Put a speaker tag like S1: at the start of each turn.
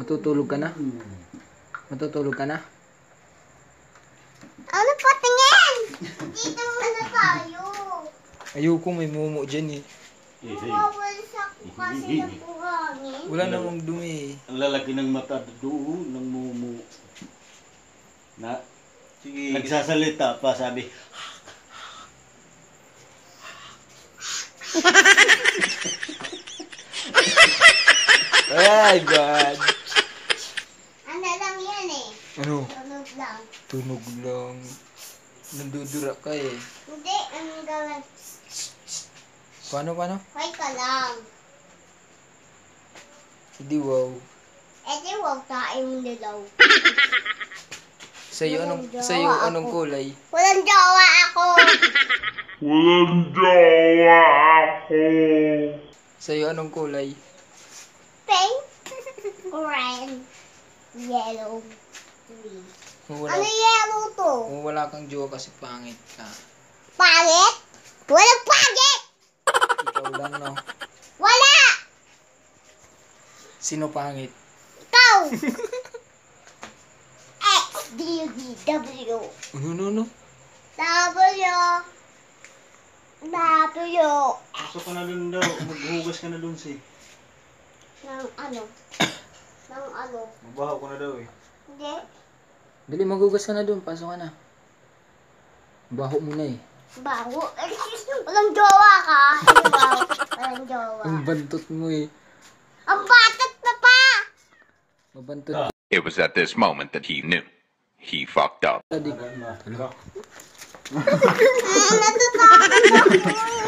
S1: Matutulog ka na? Matutulog ka na?
S2: Ano pa tingin? Dito muna tayo.
S1: Ayoko, may mumu dyan eh.
S2: Wawasak kasi ng buhangin.
S1: Wala namang dumi eh.
S3: Ang lalaki ng mata doon, ng mumu. Na, sige. Nagsasalita pa, sabi.
S1: Ay, bad.
S2: Ano lang yan eh.
S1: Ano?
S2: Tunog lang.
S1: Tunog lang. Nandudura ka eh.
S2: Hindi, anong gawin?
S1: Paano?
S2: Hoy ka lang.
S1: Hindi wow.
S2: Eh di huwag tayo nilaw.
S1: Sa'yo anong kulay?
S2: Walang jowa ako.
S1: Sa'yo anong kulay?
S2: Pink, orange, yellow, green.
S1: Kung
S2: Ano yellow to?
S1: wala kang jowa kasi pangit ka.
S2: Pangit? Walang pangit!
S1: Ikaw lang no.
S2: Wala!
S1: Sino pangit?
S2: Ikaw! X, D, U, D, W.
S1: Ano?
S2: W. W.
S3: Pasok ka na dun daw, maghugas ka na dun si.
S2: Ng ano? Ng ano?
S3: Mabaho ka na daw eh.
S2: Hindi.
S1: Dali, magugas ka na doon. Pasok ka na. Baho mo na eh.
S2: Bago. Walang jowa ka. Ano ba? Walang jowa.
S1: Ang bantot mo eh.
S2: Ang batat na pa!
S1: Mabantot.
S4: It was at this moment that he knew. He fucked up.
S1: Adik.
S2: Natatakot ako.